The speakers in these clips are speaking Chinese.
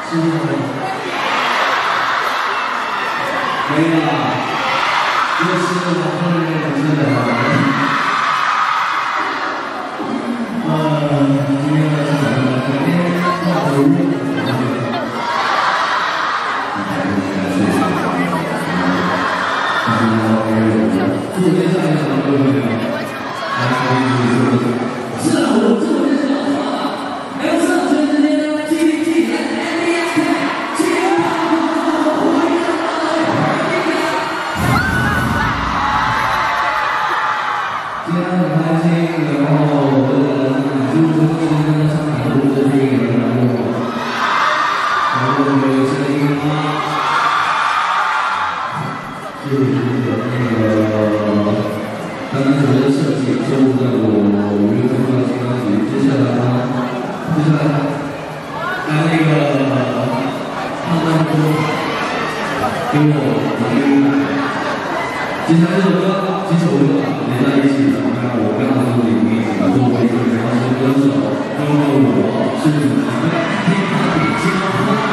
是不是？没有啊，又是我后面的主持人。今天呢是咱们昨天跨度日。自我介绍一下，各位，是啊，我自我介绍错了。还有上学时间呢 ，TT 来 NDSK， 今天很开心，然后我就是今天上海录制这个栏目，然后有声音吗？是刚刚我的设计收录在我5月份的新专辑。接下来来那个胖蛋哥给我音乐。接下来这首歌几首歌连在一起的，我刚刚说你一起作为一个饶舌歌手，因为我是你的天花板金花。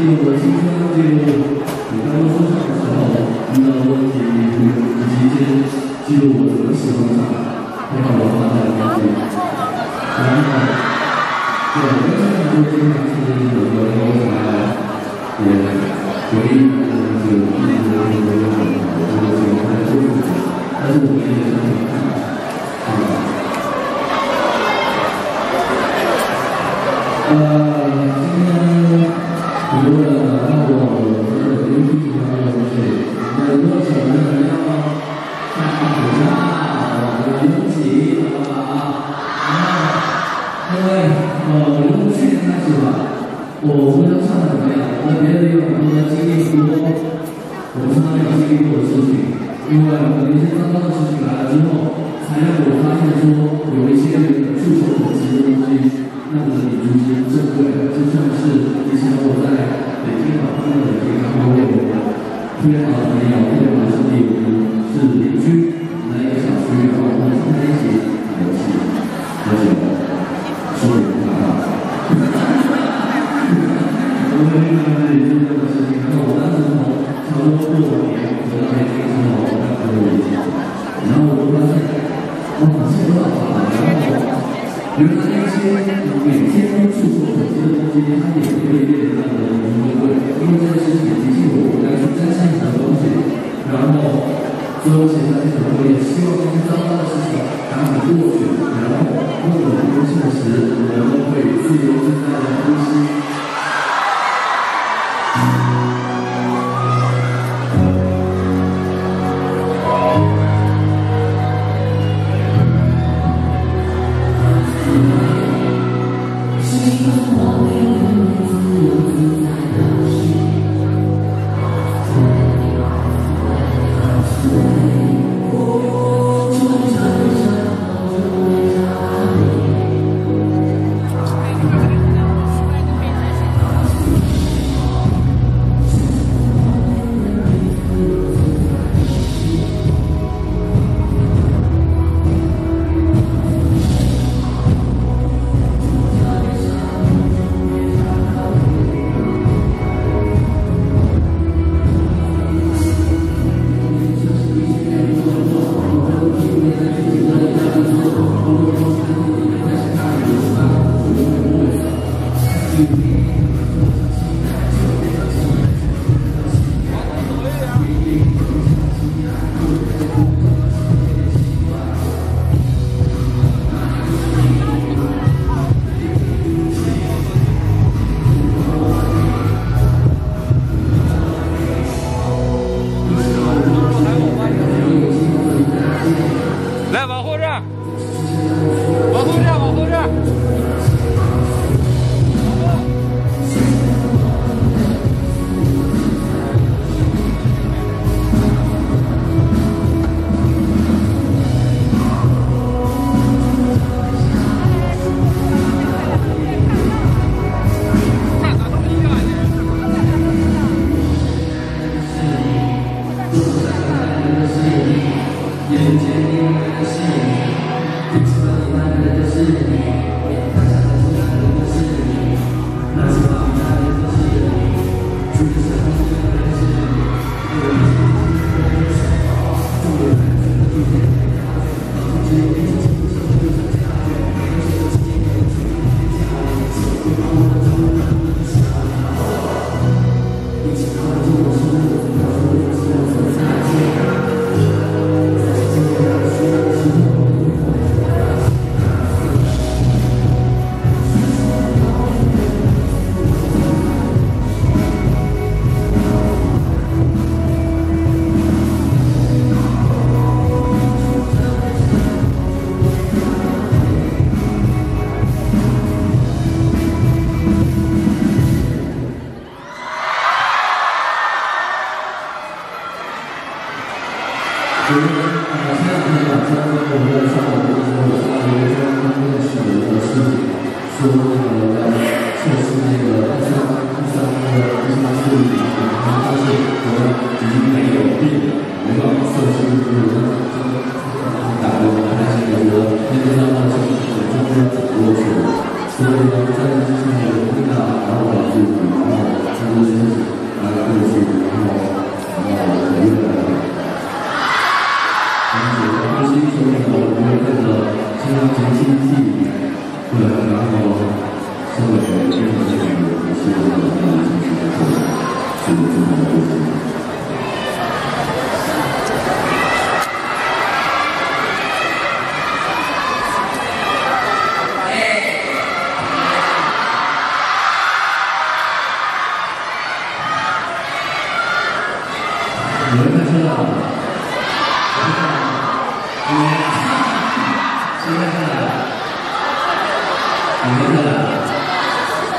录我的青春，记录我刚刚出场的时候遇到的问题，以及一些记录我怎么喜欢上配合文化的东西。然后，对，我跟上面说经常是有个我想要也回忆的就是一直很多很好，我喜欢在做自己，但是我们也是很看，今天很多人来到我的这个YouTube频道上去，很多小朋友要看暑假，我们一起，好不好？因为我从去年开始吧，我不知道唱的怎么样，我别的有很多的经历多，我从来没有经历过的事情，因为有一些糟糕的事情来了之后，才让我发现说有一些触手可及的东西，让我的如今珍贵，就像是以前我在北京老家的北京咖啡店，特别好的朋友，特别好的兄弟，我们是邻居，在一个小区，然后我们常在一起打游戏，喝酒。说也不大，我们遇到了一件这样的事情，然后我当时从差不多过年回到北京之后，我跟朋友一起，然后我就发现，哇，这多少啊！然后原来那些每天都触手可及的东西，它也可以变得让人珍贵，因为这件事情提醒我该去珍惜很多东西，然后所以我写下这首歌，也希望这些糟糕的事情赶快过去，然后当我们高兴时，我们都可以自由自在的呼吸。 来，往后站，往后站，往后站。 前两天晚上我们在上网的时候，有一个关键是的事情，说要测试那个第三次旅行，然后但是我已经没有病了，没办法测试，就是打的我还是觉得那个上的事情终于要走过去了，所以呢，在这之前我听到，然后我自己，然后就是。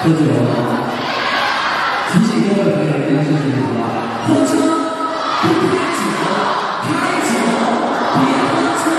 喝酒了。提醒各位朋友一件事情，好吧？喝车不喝酒，开酒别喝车。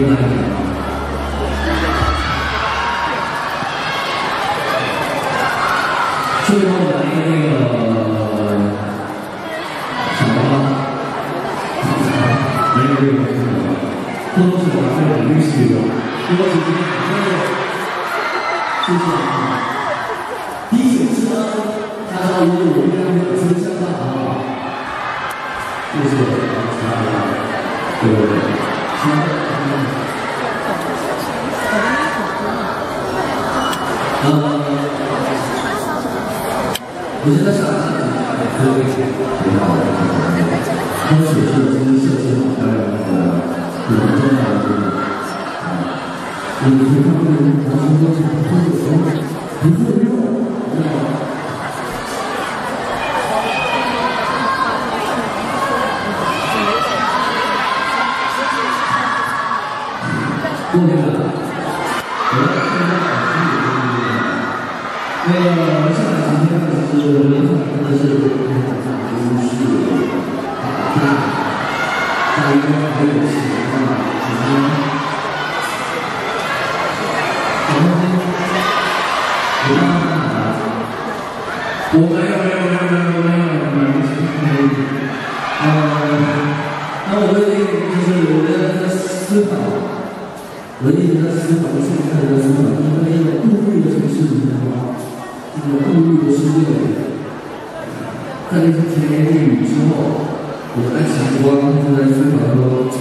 来讲，最后来那个什么，没有这个什么，多是我这个律师的，多是这个谢谢。第一首诗呢，他说我应该会出相当好。谢谢大家，对。我现在想可以挺好的，当时是今天设计好的很重要的一个，你可以看到我们都是不会用，过年了，那个下几天是人海真的是都是大，大应该还有钱啊，我没有，那我最近就是我在思考。我一直在思考，现在的思考，因为一个物欲的城市里面的话，这个物欲的世界，在那些甜言蜜语之后，我在想，我就在思考说，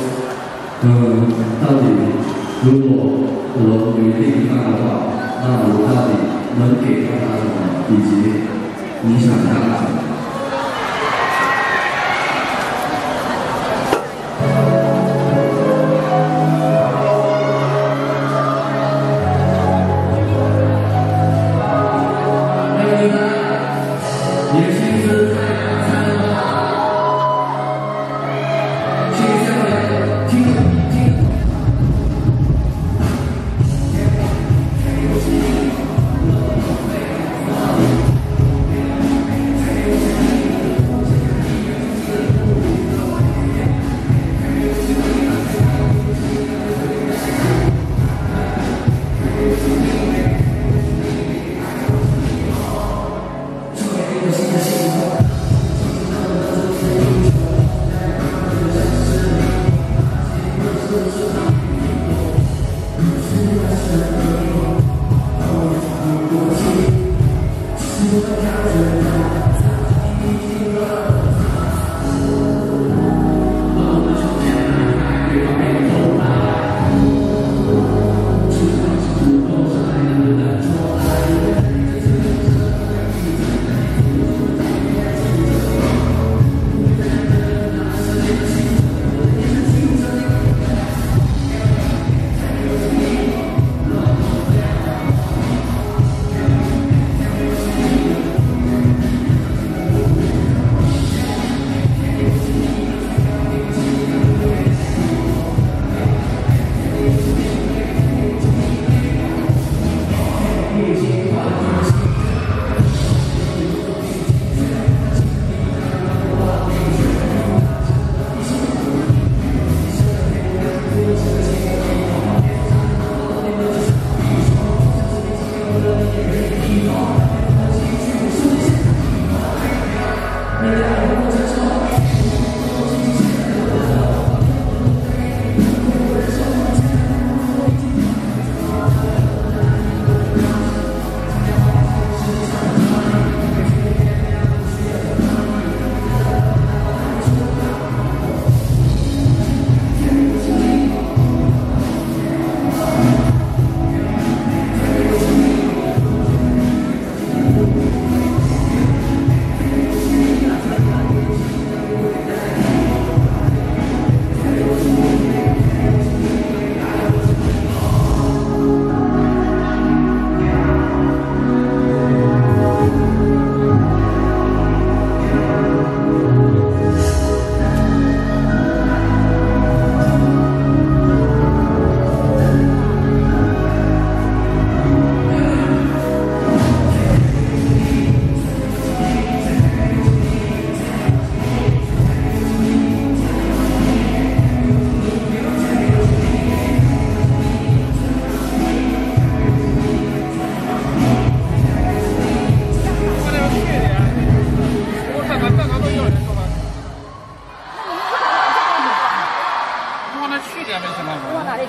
到底如果我有另一半的话，那我到底能给到他什么，以及你想要什么？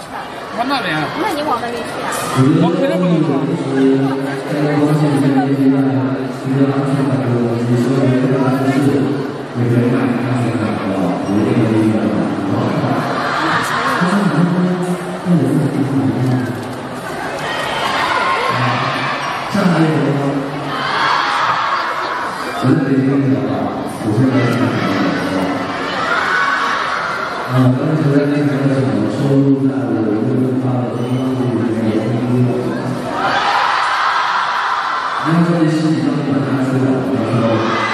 去啊？ 往那边。 那你往那边去啊？ 我肯定不能说。 上海有吗？我在北京的，我现在是刚才在那个什么收入在我们发的中央里面有工资的。你要说这十几张你把它出来，我说，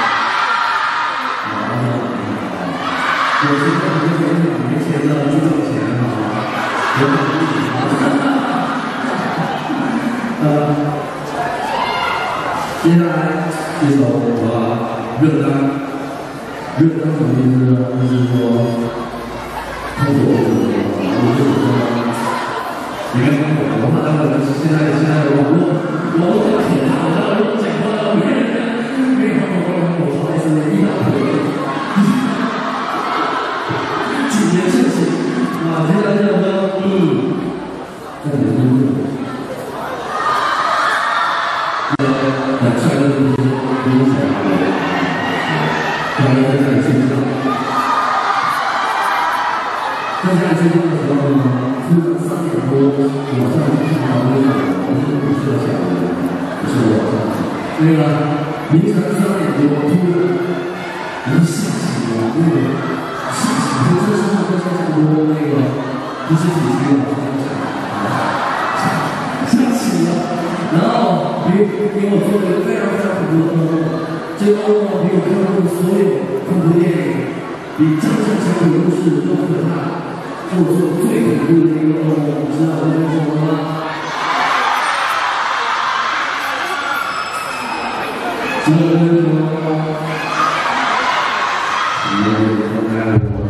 我现在我就觉得没钱的不挣钱啊，我接下来这首热单什么意思呢？就是说，通过你看我们那个现在网络比较可怕，我讲话没有我不好意思，一大堆，谨言慎行啊！接下来这首歌，在你的工作。很帅的东西，不用想，大家都在睡觉。大家睡觉的时候呢，突然3点多，晚上看到那个我们不是下午，不是晚上，那个凌晨3点多，突然一下起了那个下起，就是差不多那个不是体育了，下起了。然后给我做了一个非常普的噩梦，这个噩梦比我看过的所有恐怖电影，比张震成鬼故事都可怕，是我做最恐怖的一个噩梦，你知道我在说什么吗？知道我在说什么吗？你们离开我。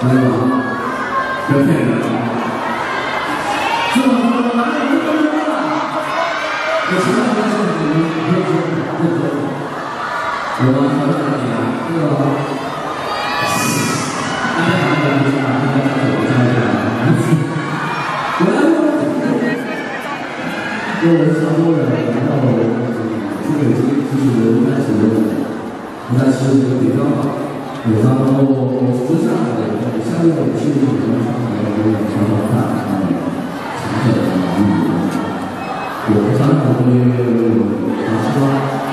真的吗？不要骗人！这么多人哪里不跟了？我现在发现你们不要说不可以，我们挑战你啊，这个。大家好，我是马上要走下去了。我是常州人，然后去北京就是开始不再是这个北方嘛，然后我是上海的，下面我是上海的有点长头发，长者的我上海会打车，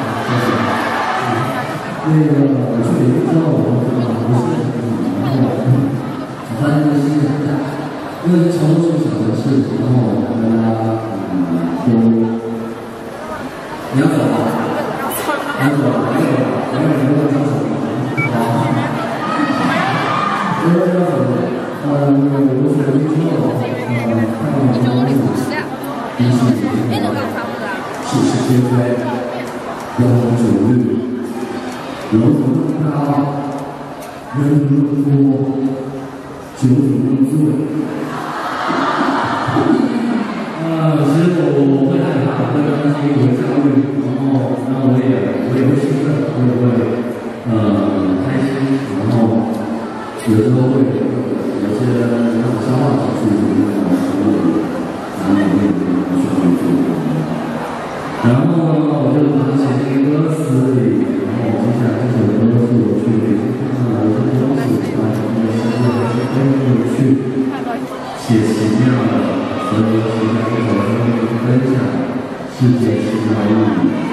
那个我去北京之后，我不是然后我发现这个世界很大，因为常州是小城市，然后大家你要走吗？你要走，我有交手。好。我要走的，我是北京之后，看到很多一起世事皆非，妖红酒绿，楼层高，人多，酒饮醉。其实我会害怕，会担心，我会焦虑，然后我也会兴奋，我也会开心，然后有时候会有些让我消化情绪，然后我也去做，然后呢，我就把它写进歌词里，然后接下来这首歌是我去北京看到的一些东西，把它们的世界还是跟着去写奇妙的。所以，我现在这首歌分享世界奇妙物语。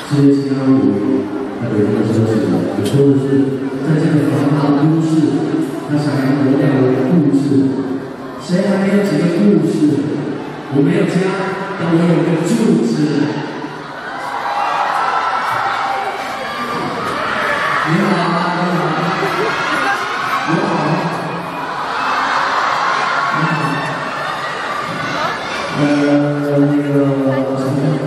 这些其他舞，他的人的车子，我说的是，在这个繁华都市，他想要得到的故事。谁还没有几个故事？我没有家，但我有个住址。你好，你好，那个什么？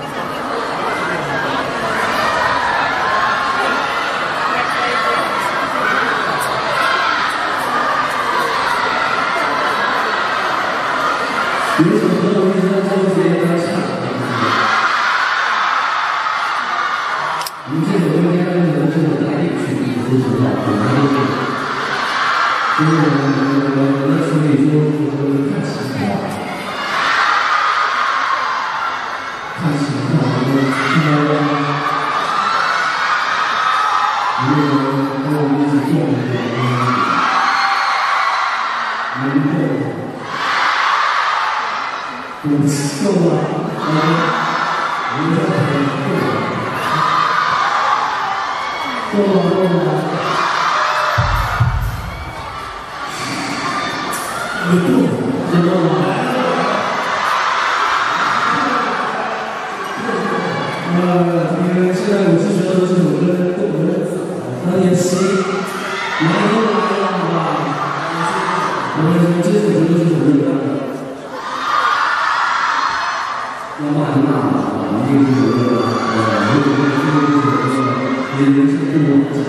有一首歌我一直在周杰要唱，我们这首歌应该是这首大电曲，这首老歌，所以我在群里说这首歌看情况，看情况，看到如果跟我们一起做的能够。 够了，够了，知道吗？因为现在我是觉得这首歌够不够？当年谁来都来了吧？我这首歌是什么歌？ 要骂就骂吧，一定是有个如果你人生不完整，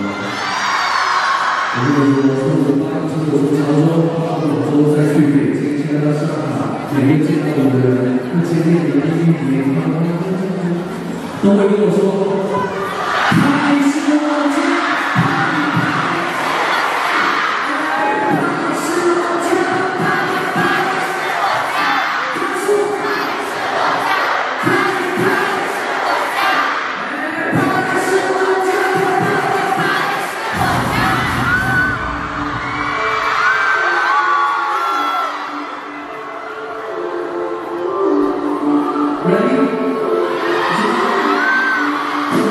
如果说从我爸从我从潮州到广州再去北京，现在到上海，每个见到我的人，不经历的第一年，都会跟我说，还是我家。 Ready?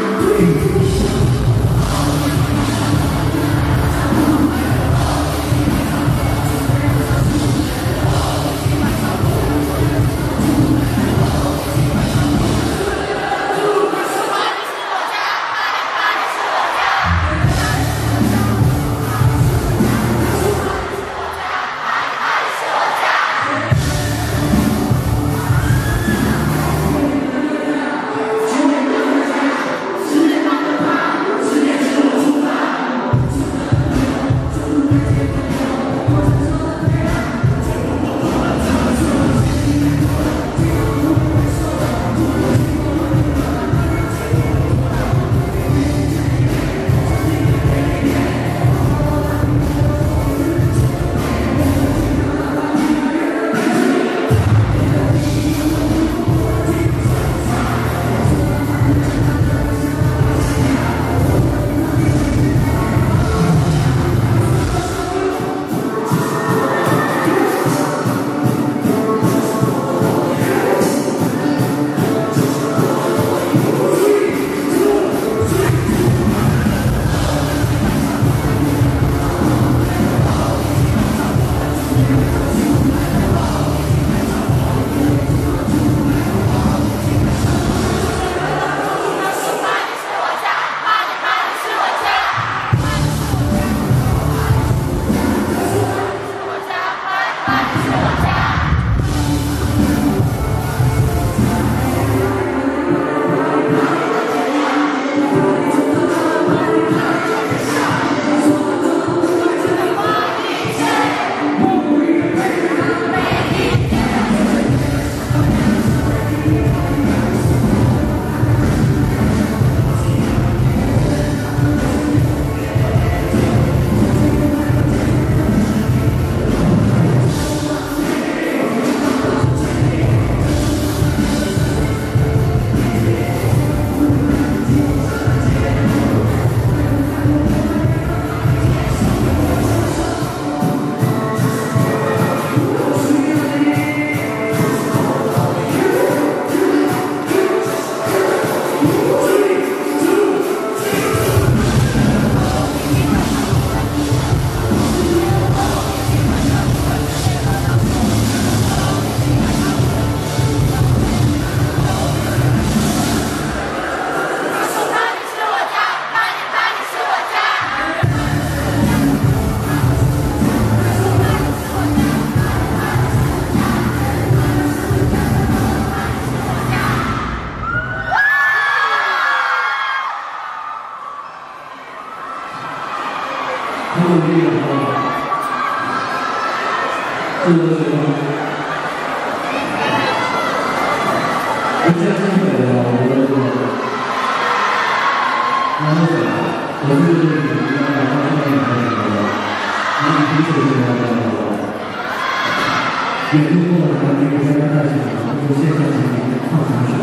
这样机会的话，我觉得这个，然后我是比较然后后面还有什么？然后彼此之间的也通过了那个参加大赛，就是线上竞技抗衡手。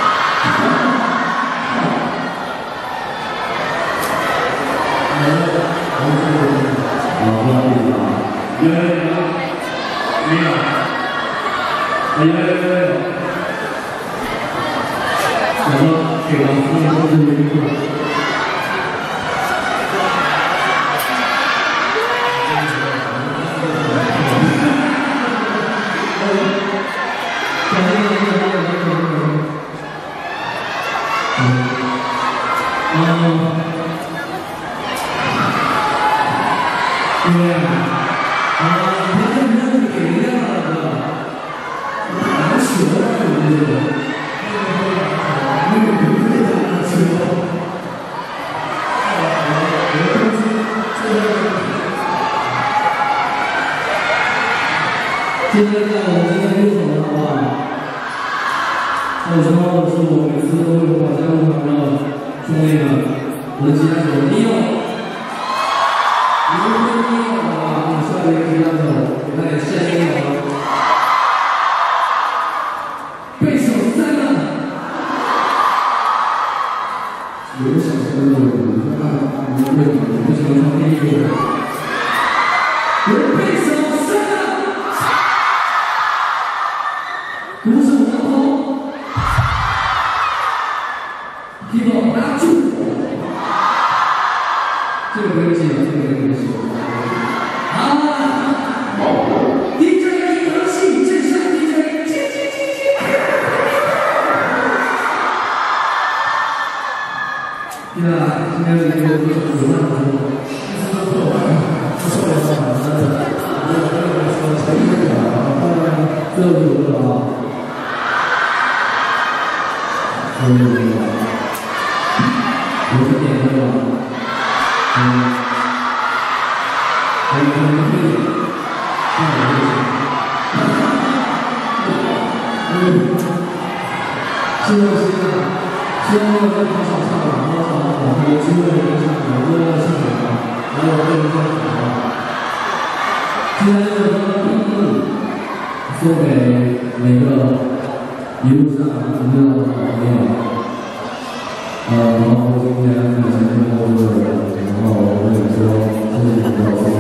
今天在我们今天入场的话，很重要的是，我每次都会把加入团的兄弟们，我的吉他手利用，如果利用的话，我下一个吉他手给他点献音了。贝手3个，有小声的，我不喜欢唱第一个，有贝手。鼓手王涛，提宝拿住，这个没有戏了，这个没有戏了。啊 ！DJ 一德系，这下 DJ 接。对啊，今天这个有那么多，不错的话，最后9个啊。我是点歌了，还有什么会？希望在考场上，有机会能上很多的现场，还有这个现场。今天这个歌送给每个一路上遇到的好朋友。然后今天在前面工作的人，然后我也说谢谢你们。